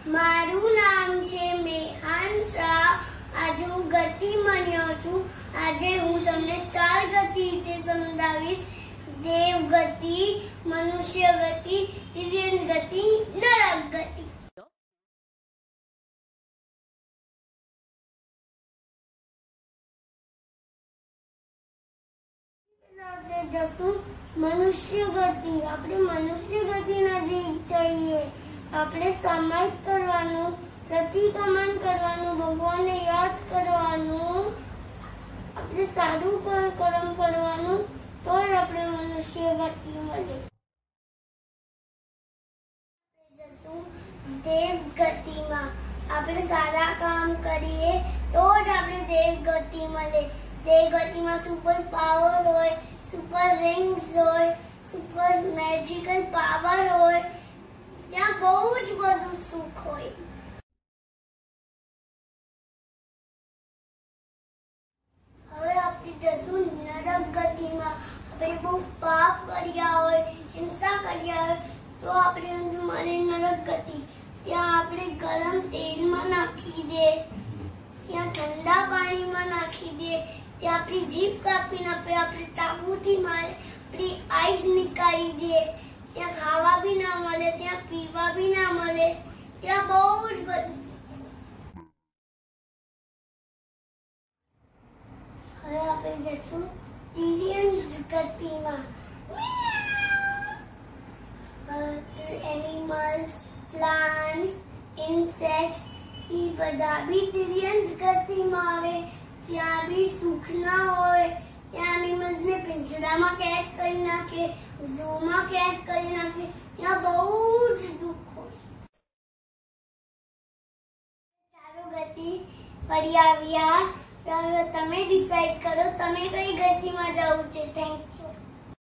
મારું નામ છે મેહાન શાહ। આજે હું ગતિ માન્યો છું। આજે હું તમને 4 ગતિ વિશે સમજાવીશ। દેવ ગતિ, મનુષ્ય ગતિ, તિર્યન ગતિ, નરક ગતિ। આપણે જશું મનુષ્ય ગતિ। આપણે મનુષ્ય ગતિના જીવ છીએ। આપણે સમાજ કરવાનું, પ્રતિક્રમણ કરવાનું, ભગવાનને યાદ કરવાનું, આપણે સારું કર્મ કરવાનું, તો જ આપણે મનુષ્ય ગતિ મળે। જશું દેવ ગતિમાં। આપણે સારા કામ કરીએ તો જ આપણે દેવ ગતિ મળે। દેવ ગતિમાં સુપર પાવર હોય, સુપર રિંગ્સ હોય, સુપર મેજિકલ પાવર હોય, ત્યાં બહુ જ બધું સુખ હોય। હવે આપણે જશું નરક ગતિમાં। આપણે બહુ પાપ કર્યા હોય, હિંસા કર્યા હોય, તો આપણે મળે નરક ગતિ। ત્યાં આપણે ગરમ તેલમાં નાખી દે, ત્યાં ઠંડા પાણીમાં નાખી દે, ત્યાં આપણી જીભ કાપી નાખે, આપણે ચાકુથી મારે, આપણી આઈસ નીકાળી દે, ત્યાં ખાવા બી ના મળે, ત્યાં પીવા બી ના મળે, ત્યાં બહુ જ બધું। હવે આપણે જશું તિર્યન ગતિમાં। એનિમલ્સ, પ્લાન્ટ્સ, ઇન્સેક્ટ્સ એ બધા બી તિર્યન ગતિમાં આવે। ત્યાં બી સુખ ના હોય, ત્યાં એનિમલ્સને પિંજરામાં કેદ કરી નાખે, ઝૂમાં કેદ કરી નાખે, ત્યાં બહુ જ દુઃખ હોય। ચાલો ગતિ ફરી આવ્યા। તમે ડિસાઈડ કરો તમે કઈ ગતિમાં જવું છે। Thank you.